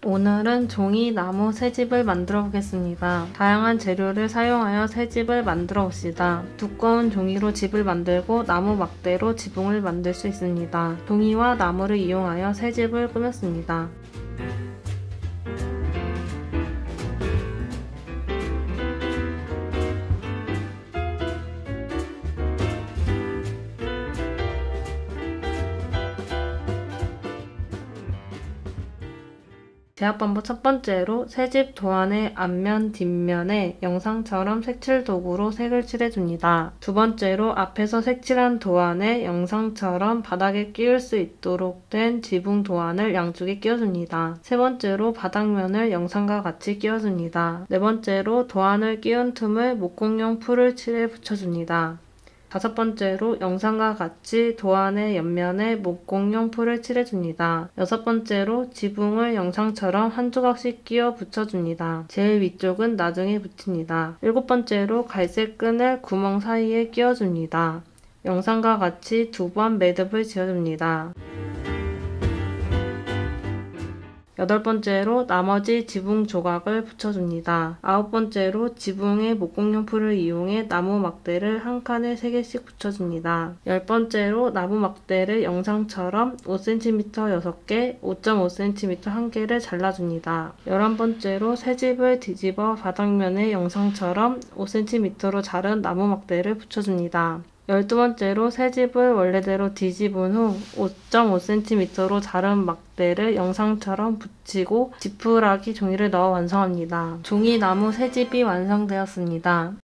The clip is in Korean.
오늘은 종이 나무 새집을 만들어 보겠습니다. 다양한 재료를 사용하여 새집을 만들어 봅시다. 두꺼운 종이로 집을 만들고 나무 막대로 지붕을 만들 수 있습니다. 종이와 나무를 이용하여 새집을 꾸몄습니다. 제약방법 첫 번째로 새집 도안의 앞면, 뒷면에 영상처럼 색칠 도구로 색을 칠해줍니다. 두 번째로 앞에서 색칠한 도안에 영상처럼 바닥에 끼울 수 있도록 된 지붕 도안을 양쪽에 끼워줍니다. 세 번째로 바닥면을 영상과 같이 끼워줍니다. 네 번째로 도안을 끼운 틈을 목공용 풀을 칠해 붙여줍니다. 다섯 번째로 영상과 같이 도안의 옆면에 목공용 풀을 칠해줍니다. 여섯 번째로 지붕을 영상처럼 한 조각씩 끼워 붙여줍니다. 제일 위쪽은 나중에 붙입니다. 일곱 번째로 갈색 끈을 구멍 사이에 끼워줍니다. 영상과 같이 두 번 매듭을 지어줍니다. 여덟 번째로 나머지 지붕 조각을 붙여줍니다. 아홉 번째로 지붕에 목공용 풀을 이용해 나무 막대를 한 칸에 3개씩 붙여줍니다. 열 번째로 나무 막대를 영상처럼 5cm 6개, 5.5cm 1개를 잘라줍니다. 11번째로 새집을 뒤집어 바닥면에 영상처럼 5cm로 자른 나무 막대를 붙여줍니다. 12번째로 새집을 원래대로 뒤집은 후 5.5cm로 자른 막대를 영상처럼 붙이고 지푸라기 종이를 넣어 완성합니다. 종이 나무 새집이 완성되었습니다.